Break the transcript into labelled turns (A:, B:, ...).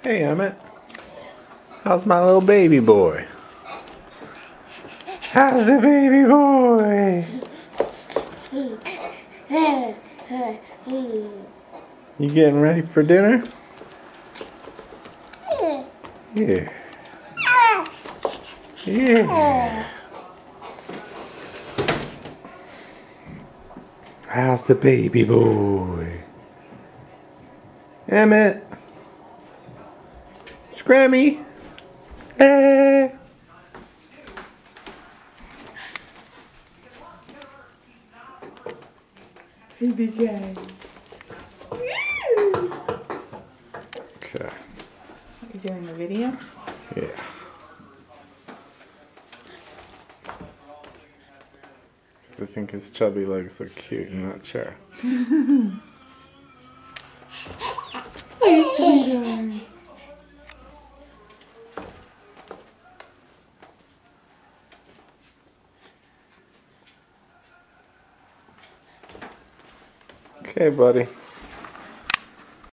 A: Hey, Emmett. How's my little baby boy? How's the baby boy? You getting ready for dinner? Yeah. Yeah. How's the baby boy? Emmett. Scrammy. Hey.
B: Baby guy.
A: Okay.
B: Are you doing a video?
A: Yeah. I think his chubby legs look cute in that chair. Okay, buddy.